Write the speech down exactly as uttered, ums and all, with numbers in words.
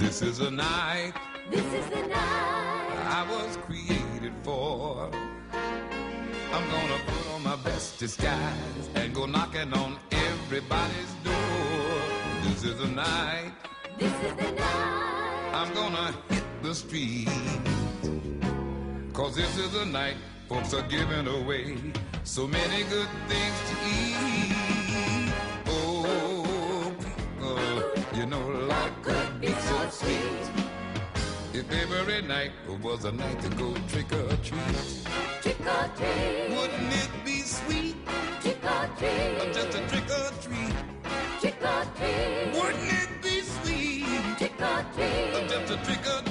This is a night, this is the night I was created for. I'm gonna put on my best disguise and go knocking on everybody's door. This is the night, this is the night I'm gonna hit the street. Cause this is the night folks are giving away so many good things to eat. Oh, people, you know life could be so sweet if every night was a night to go trick or treat. Trick or treat, Wouldn't it be sweet? trick or treat, Just a trick or treat. trick or treat, Wouldn't it be sweet? trick or treat, Just a trick or